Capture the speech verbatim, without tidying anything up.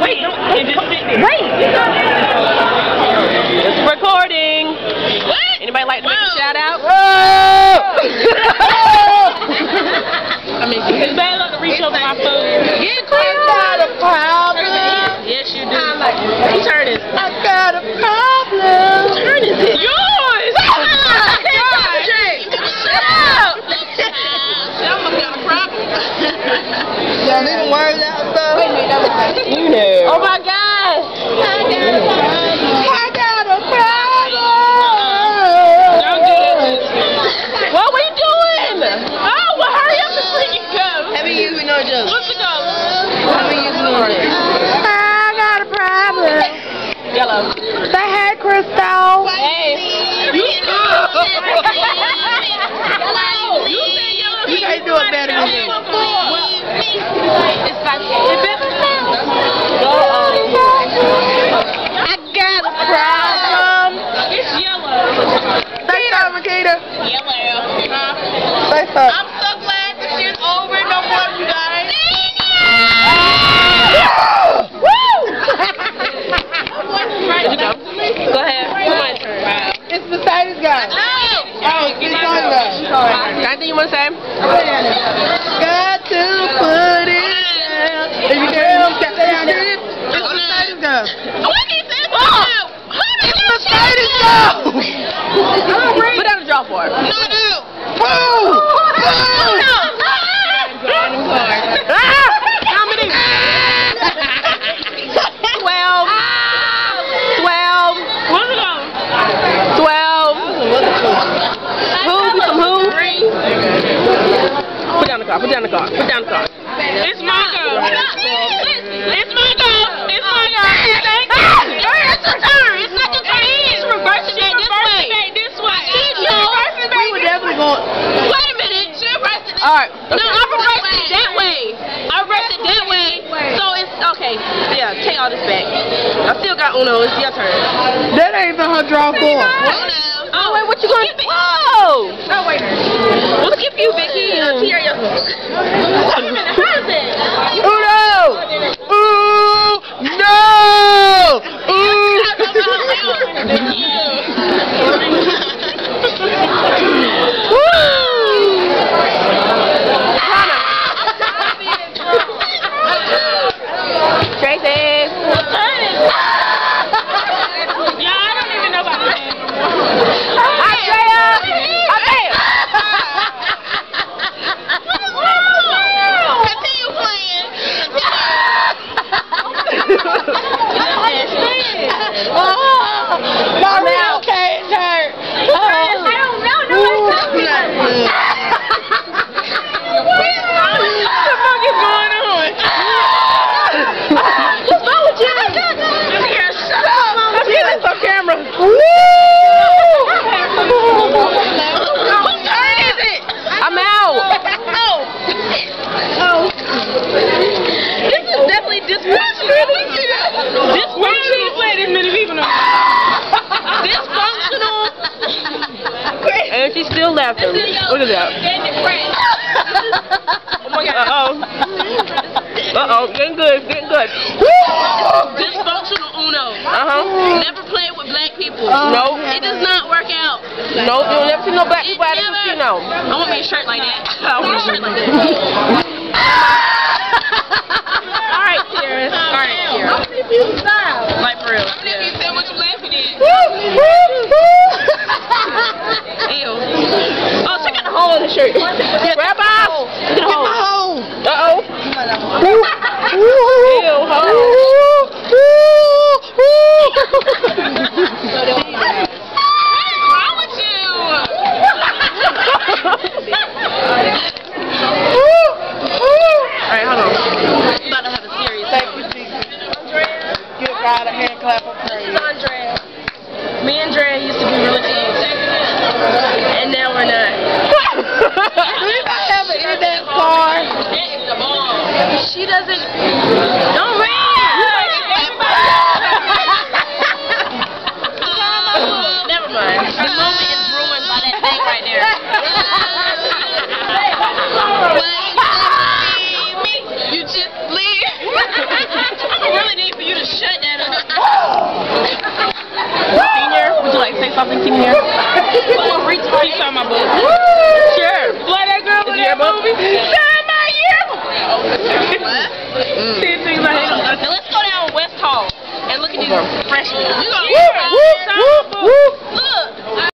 Wait, don't, don't, don't wait. It's recording. What? Anybody like to make a shout out? Whoa! I mean, it's bad enough to reach over my phone. Yeah, I got a problem. Yes, you do. Whose turn is it? I got a problem. Whose turn is it? Yours! Shut up! Someone's got a problem. Y'all leaving words out though? Wait a minute, that was You know. Oh my gosh! I got a problem. I got a problem. Don't do this. What are we doing? Oh, well, hurry up before you go. Have you used no joke? What's the go? Have you used no joke? I got a problem. Yellow. Say hey, Crystal. Hey. You You can't do it better than me. It's like it better now. I got a problem. It's yellow. Say something, Makita. Yellow. Huh? Say something. I'm so glad this year's over. No more, you guys. Woo! Go ahead. My turn. It's Mercedes guy. Oh, it's on guy. Got anything you want to say? Got to put it down. If you can't get down, it's Mercedes guy. What is this? Oh! It's Mercedes guy. Put down the draw for it. No, no. Boom! Boom! How many? Twelve. Twelve. What's it on? Twelve. Who? Some who? Put down the car. Put down the car. Put down the car. It's my girl. It's my girl. It's my girl. Thank you. It's your turn. It's not your turn. It's reversing it this way. This way. We were definitely going. Wait a minute. She reversed it. All right. No, I reversed it that way. I reversed it that way. So it's okay. Yeah, take all this back. I still got Uno. It's your turn. That ain't even her draw four. Oh, wait, what you gonna do? Whoa! Oh, wait. What's keep you, Vicky? Uh, Wait a minute, how is it? Uno! Ooh! No! Ooh! Tracy! Yeah, I don't even know about that. Andrea! Andrea! Continue playing. My real cage hurt. I don't know. No, it's not. What the fuck is going on? What's wrong with you? Here, shut up. Let's get this on camera. Woo! Whose turn is it? I'm out. Oh. Oh. This is definitely dysfunctional. Dysfunctional. This many people know. Dysfunctional. And she's still laughing. Look at that. Uh-oh. Uh-oh. Getting good. Getting good. Dysfunctional Uno. Uh-huh. Never play with black people. Uh, no. It does not work out. No, you'll never see no black people at a casino. I want me a shirt like that. I want a shirt like that. All right, Tara. All right, Tara. Like for real. Yeah. You said what you laughing at. Ew. Oh, check out the hole in the shirt. Grab off. Get a hole. Uh-oh. Ew, hole. What's wrong with you? Alright, hold on. I'm about to have a serious Thank you, Jesus. Give God a hand clap of praise. This is Andrea. Me and Andrea used to be really close. And now we're not. Do you not have an index card? She doesn't. Don't read. Never mind. The moment is ruined by that thing right there. You just leave. I really need something keep here? Reach on my book. Sure. Play that girl with that movie. Share my yearbook. What? Ten things I hate on. Now let's go down West Hall and look at these freshmen.